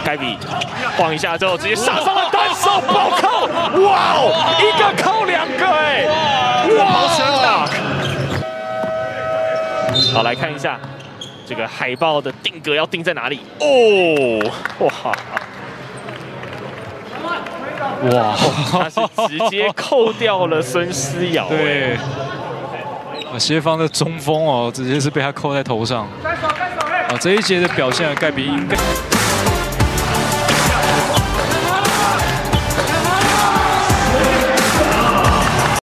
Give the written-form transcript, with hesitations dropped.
盖比晃一下之后，直接杀上了单手暴扣，哇哦，一个扣两个哎，哇！好，来看一下这个海豹的定格要定在哪里哦，哇！ 哇，他是直接扣掉了孙思尧。对， 协防的中锋哦，直接是被他扣在头上。这一节的表现，盖比应该。